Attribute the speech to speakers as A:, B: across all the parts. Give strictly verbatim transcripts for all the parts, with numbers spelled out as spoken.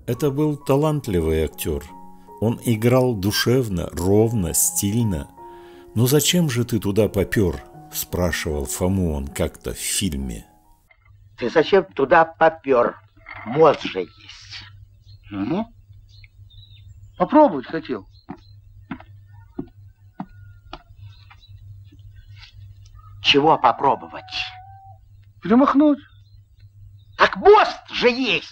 A: Это был талантливый актер. Он играл душевно, ровно, стильно. «Ну зачем же ты туда попер?» – спрашивал Фому он как-то в фильме.
B: «Ты зачем туда попер? Мост же есть».
C: Угу. Попробовать хотел.
B: Чего попробовать?
C: Перемахнуть.
B: Так мост же есть.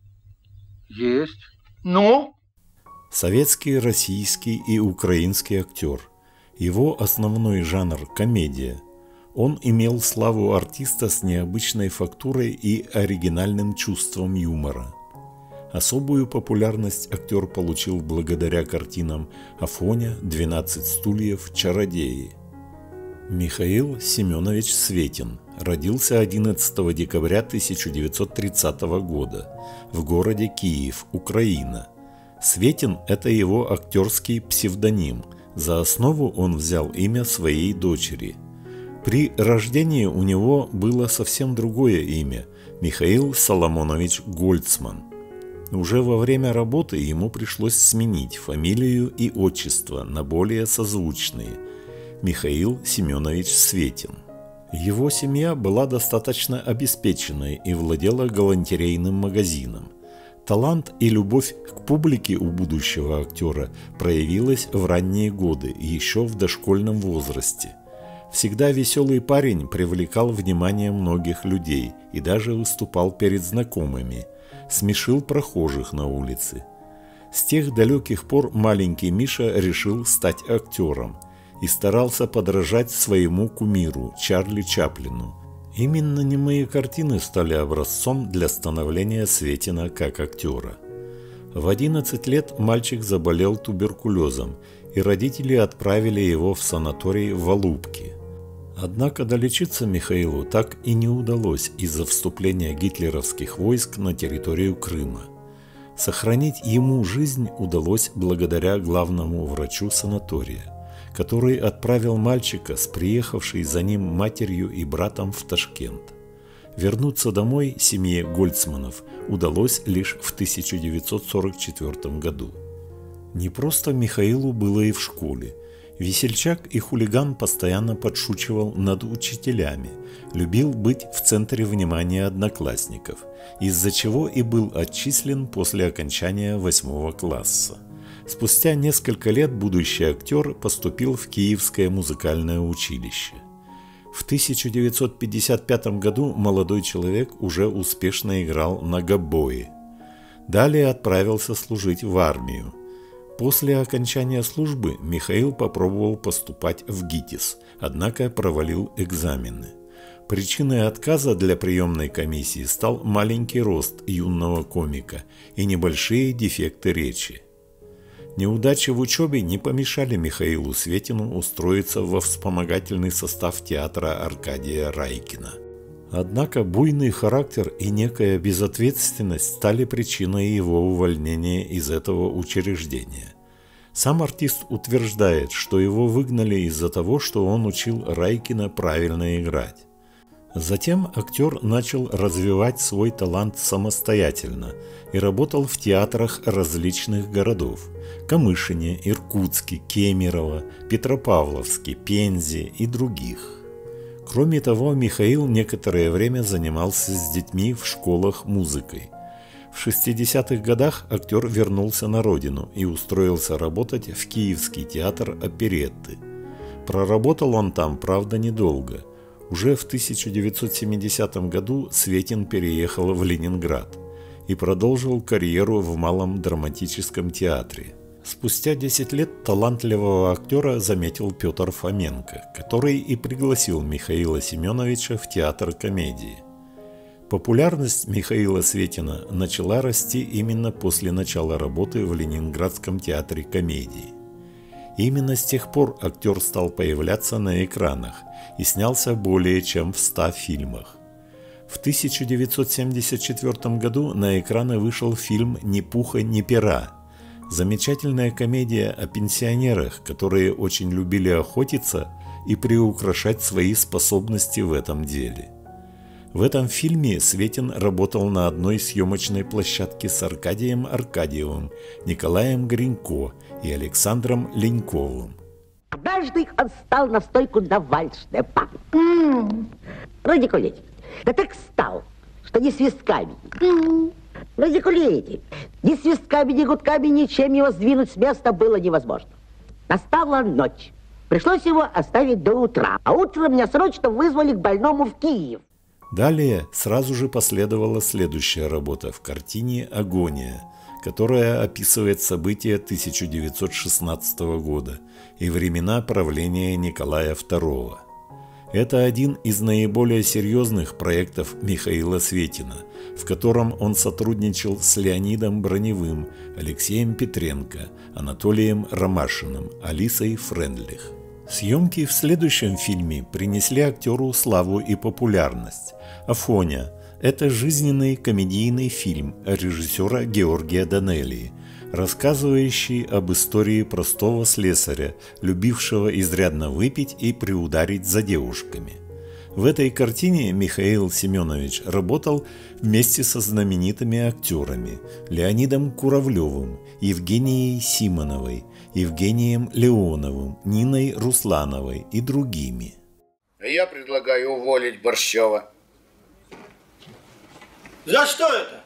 C: Есть.
B: Ну?
A: Советский, российский и украинский актер. Его основной жанр – комедия. Он имел славу артиста с необычной фактурой и оригинальным чувством юмора. Особую популярность актер получил благодаря картинам «Афоня», «двенадцать стульев», «Чародеи». Михаил Семенович Светин родился одиннадцатого декабря тысяча девятьсот тридцатого года в городе Киев, Украина. Светин – это его актерский псевдоним. За основу он взял имя своей дочери. При рождении у него было совсем другое имя – Михаил Соломонович Гольцман. Уже во время работы ему пришлось сменить фамилию и отчество на более созвучные – Михаил Семенович Светин. Его семья была достаточно обеспеченной и владела галантерейным магазином. Талант и любовь к публике у будущего актера проявилась в ранние годы, еще в дошкольном возрасте. Всегда веселый парень привлекал внимание многих людей и даже выступал перед знакомыми, смешил прохожих на улице. С тех далеких пор маленький Миша решил стать актером и старался подражать своему кумиру Чарли Чаплину. Именно немые картины стали образцом для становления Светина как актера. В одиннадцать лет мальчик заболел туберкулезом, и родители отправили его в санаторий в Алупки. Однако долечиться Михаилу так и не удалось из-за вступления гитлеровских войск на территорию Крыма. Сохранить ему жизнь удалось благодаря главному врачу санатория, который отправил мальчика с приехавшей за ним матерью и братом в Ташкент. Вернуться домой семье Гольцманов удалось лишь в тысяча девятьсот сорок четвёртом году. Не просто Михаилу было и в школе. Весельчак и хулиган постоянно подшучивал над учителями, любил быть в центре внимания одноклассников, из-за чего и был отчислен после окончания восьмого класса. Спустя несколько лет будущий актер поступил в Киевское музыкальное училище. В тысяча девятьсот пятьдесят пятом году молодой человек уже успешно играл на гобое. Далее отправился служить в армию. После окончания службы Михаил попробовал поступать в ГИТИС, однако провалил экзамены. Причиной отказа для приемной комиссии стал маленький рост юного комика и небольшие дефекты речи. Неудачи в учебе не помешали Михаилу Светину устроиться во вспомогательный состав театра Аркадия Райкина. Однако буйный характер и некая безответственность стали причиной его увольнения из этого учреждения. Сам артист утверждает, что его выгнали из-за того, что он учил Райкина правильно играть. Затем актер начал развивать свой талант самостоятельно и работал в театрах различных городов – Камышине, Иркутске, Кемерово, Петропавловске, Пензе и других. Кроме того, Михаил некоторое время занимался с детьми в школах музыкой. В шестидесятых годах актер вернулся на родину и устроился работать в Киевский театр оперетты. Проработал он там, правда, недолго. Уже в тысяча девятьсот семидесятом году Светин переехал в Ленинград и продолжил карьеру в Малом драматическом театре. Спустя десять лет талантливого актера заметил Петр Фоменко, который и пригласил Михаила Семеновича в театр комедии. Популярность Михаила Светина начала расти именно после начала работы в Ленинградском театре комедии. Именно с тех пор актер стал появляться на экранах и снялся более чем в ста фильмах. В тысяча девятьсот семьдесят четвёртом году на экраны вышел фильм «Ни пуха, ни пера». Замечательная комедия о пенсионерах, которые очень любили охотиться и приукрашать свои способности в этом деле. В этом фильме Светин работал на одной съемочной площадке с Аркадием Аркадьевым, Николаем Гринько и Александром Леньковым.
B: Однажды он встал на стойку на вальшнепа. Mm. Радикулите. Да так встал, что ни свистками. Mm. Радикулите. Ни свистками, ни гудками, ничем его сдвинуть с места было невозможно. Настала ночь. Пришлось его оставить до утра. А утром меня срочно вызвали к больному в Киев.
A: Далее сразу же последовала следующая работа в картине «Агония», которая описывает события тысяча девятьсот шестнадцатого года и времена правления Николая второго. Это один из наиболее серьезных проектов Михаила Светина, в котором он сотрудничал с Леонидом Броневым, Алексеем Петренко, Анатолием Ромашиным, Алисой Френдлих. Съемки в следующем фильме принесли актеру славу и популярность. «Афоня» – это жизненный комедийный фильм режиссера Георгия Данелии, рассказывающий об истории простого слесаря, любившего изрядно выпить и приударить за девушками. В этой картине Михаил Семенович работал вместе со знаменитыми актерами Леонидом Куравлевым, Евгенией Симоновой, Евгением Леоновым, Ниной Руслановой и другими.
D: Я предлагаю уволить Борщева.
E: За что это?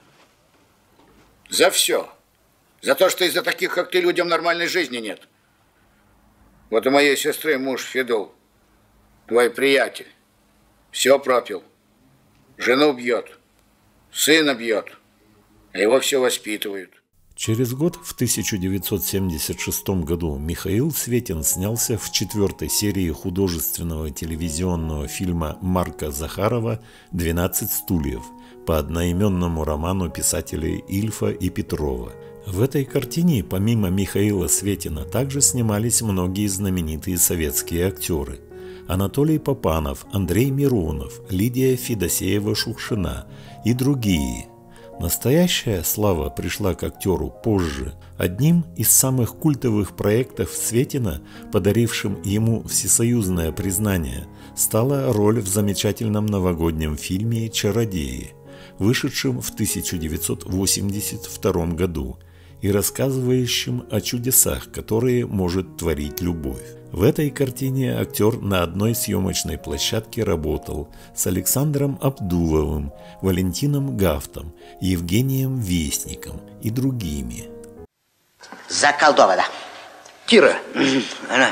D: За все. За то, что из-за таких, как ты, людям нормальной жизни нет. Вот у моей сестры муж Федул, твой приятель, все пропил. Жену бьет, сына бьет, а его все воспитывают.
A: Через год, в тысяча девятьсот семьдесят шестом году, Михаил Светин снялся в четвертой серии художественного телевизионного фильма Марка Захарова «двенадцать стульев» по одноименному роману писателей Ильфа и Петрова. В этой картине, помимо Михаила Светина, также снимались многие знаменитые советские актеры. Анатолий Попанов, Андрей Миронов, Лидия Федосеева-Шукшина и другие. Настоящая слава пришла к актеру позже. Одним из самых культовых проектов Светина, подарившим ему всесоюзное признание, стала роль в замечательном новогоднем фильме «Чародеи», вышедшем в тысяча девятьсот восемьдесят втором году и рассказывающим о чудесах, которые может творить любовь. В этой картине актер на одной съемочной площадке работал с Александром Абдуловым, Валентином Гафтом, Евгением Вестником и другими.
B: Заколдована.
E: Кира.
B: Она.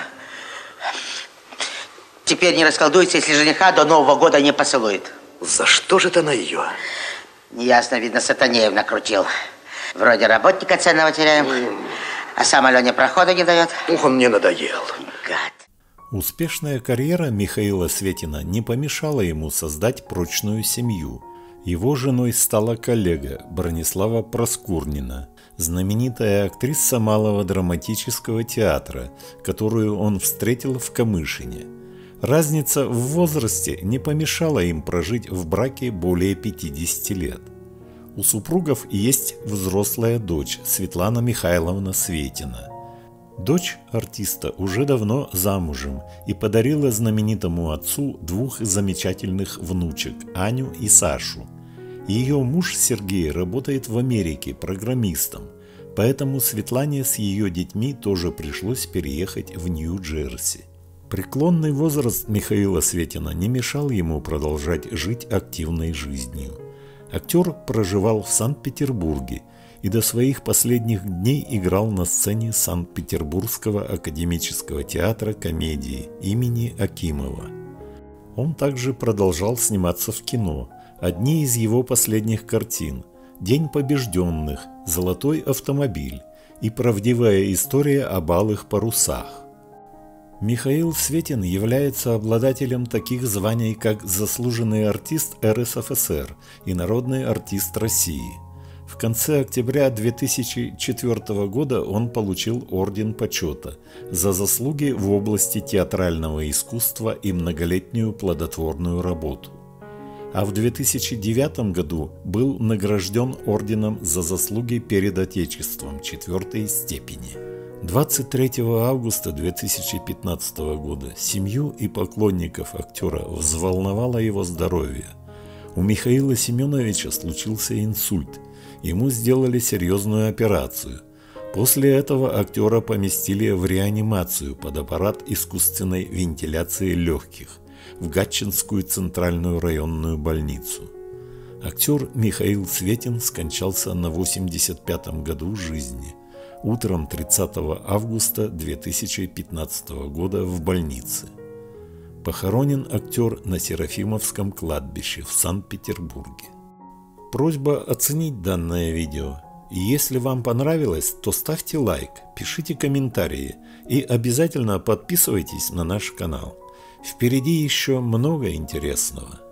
B: Теперь не расколдуется, если жениха до Нового года не поцелует.
E: За что же ты на ее?
B: Неясно, видно, Сатанеев накрутил. Вроде работника ценного теряем, а сам Алене прохода не дает.
E: Ух, он мне надоел.
B: Гад.
A: Успешная карьера Михаила Светина не помешала ему создать прочную семью. Его женой стала коллега Бронислава Проскурнина, знаменитая актриса Малого драматического театра, которую он встретил в Камышине. Разница в возрасте не помешала им прожить в браке более пятидесяти лет. У супругов есть взрослая дочь Светлана Михайловна Светина. Дочь артиста уже давно замужем и подарила знаменитому отцу двух замечательных внучек Аню и Сашу. Ее муж Сергей работает в Америке программистом, поэтому Светлане с ее детьми тоже пришлось переехать в Нью-Джерси. Преклонный возраст Михаила Светина не мешал ему продолжать жить активной жизнью. Актер проживал в Санкт-Петербурге и до своих последних дней играл на сцене Санкт-Петербургского академического театра комедии имени Акимова. Он также продолжал сниматься в кино. Одни из его последних картин «День побежденных», «Золотой автомобиль» и «Правдивая история об алых парусах». Михаил Светин является обладателем таких званий, как заслуженный артист эр эс эф эс эр и народный артист России. В конце октября две тысячи четвёртого года он получил орден почета за заслуги в области театрального искусства и многолетнюю плодотворную работу. А в две тысячи девятом году был награжден орденом за заслуги перед Отечеством четвертой степени. двадцать третьего августа две тысячи пятнадцатого года семью и поклонников актера взволновало его здоровье. У Михаила Семеновича случился инсульт. Ему сделали серьезную операцию. После этого актера поместили в реанимацию под аппарат искусственной вентиляции легких в Гатчинскую центральную районную больницу. Актер Михаил Светин скончался на восемьдесят пятом году жизни, утром тридцатого августа две тысячи пятнадцатого года в больнице. Похоронен актер на Серафимовском кладбище в Санкт-Петербурге. Просьба оценить данное видео. И если вам понравилось, то ставьте лайк, пишите комментарии и обязательно подписывайтесь на наш канал. Впереди еще много интересного.